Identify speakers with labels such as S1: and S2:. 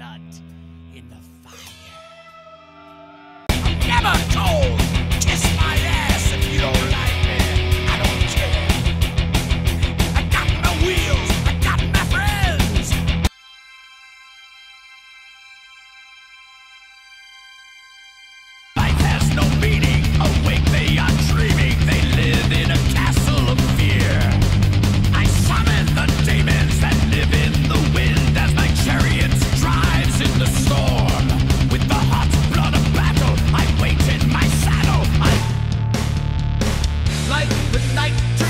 S1: blood in the fire. I'm never cold. Kiss my ass if you don't like me. I don't care. I got my wheels. I got my friends. Life has no meaning. Awake, they are dreaming. They live in a castle of fear. I summon the demons that live in the wind as my chariot drives in the storm. With the hot blood of battle, I wait in my saddle. Like the night